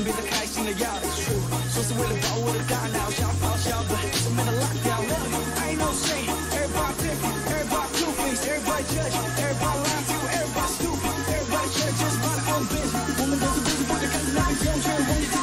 变得开心的样子。说是为了保我的大脑，想咆哮的，怎么能 lock down？ I ain't no saint, everybody different, everybody two-faced, everybody judge, everybody lie to, everybody stupid, everybody care just about their own business。我们都是不知不觉开始那边圈圈，